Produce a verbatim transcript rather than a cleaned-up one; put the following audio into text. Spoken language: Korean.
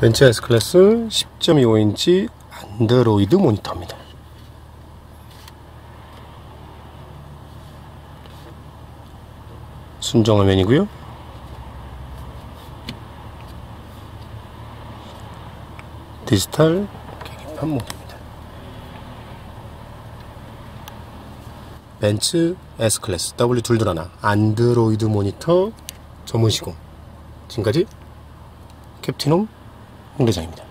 벤츠 S클래스 십 점 이오 인치 안드로이드 모니터입니다. 순정 화면이고요. 디지털 계기판 모드입니다. 벤츠 S클래스 더블유 이백이십일 안드로이드 모니터 전문 시공. 지금까지 캡틴홈 홍대장입니다.